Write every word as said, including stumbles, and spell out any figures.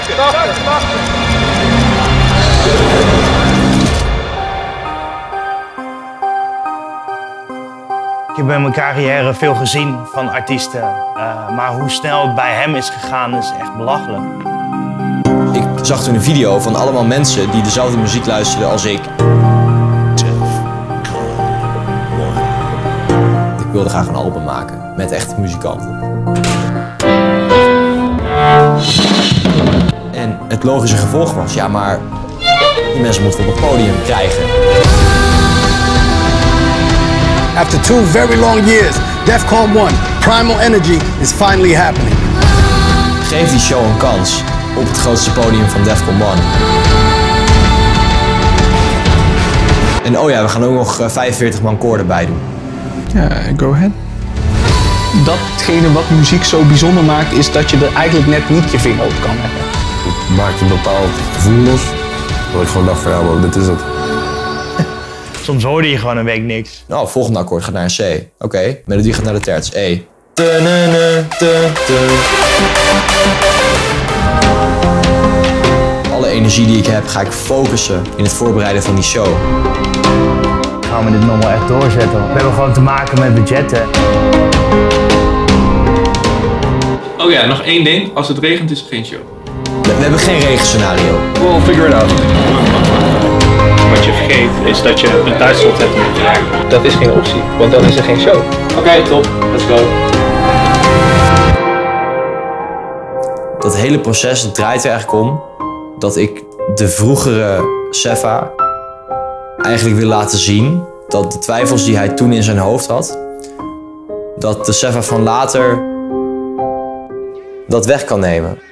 Starten! Starten! Starten! Ik heb in mijn carrière veel gezien van artiesten, uh, maar hoe snel het bij hem is gegaan is echt belachelijk. Ik zag toen een video van allemaal mensen die dezelfde muziek luisterden als ik. Ik wilde graag een album maken met echte muzikanten. En het logische gevolg was, ja maar die mensen moeten op het podium krijgen. After two very long years, Defcon one, Primal Energy is finally happening. Geef die show een kans op het grootste podium van Defcon one. En oh ja, we gaan ook nog vijfenveertig man koor erbij doen. Ja, yeah, go ahead. Datgene wat muziek zo bijzonder maakt, is dat je er eigenlijk net niet je vinger op kan leggen. Het maakt een bepaald gevoel los, dat ik gewoon dacht van ja, maar dit is het. Soms hoorde je gewoon een week niks. Nou, het volgende akkoord gaat naar een C. Oké, okay. Melodie gaat naar de terts. E. Alle energie die ik heb, ga ik focussen in het voorbereiden van die show. Gaan we dit nog wel echt doorzetten? We hebben gewoon te maken met budgetten. Oh ja, nog één ding. Als het regent is er geen show. We, we hebben geen regenscenario. We'll figure it out. Wat je vergeet is dat je een tijdslot hebt om te werken. Dat is geen optie, want dan is er geen show. Oké, okay, top. Let's go. Dat hele proces draait er eigenlijk om dat ik de vroegere Sefa eigenlijk wil laten zien dat de twijfels die hij toen in zijn hoofd had, dat de Sefa van later dat weg kan nemen.